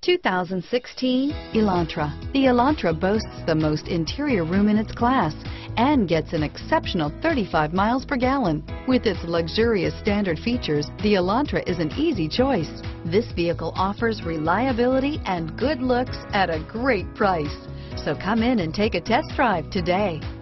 2016 Elantra. The Elantra boasts the most interior room in its class and gets an exceptional 35 miles per gallon. With its luxurious standard features, the Elantra is an easy choice. This vehicle offers reliability and good looks at a great price. So come in and take a test drive today.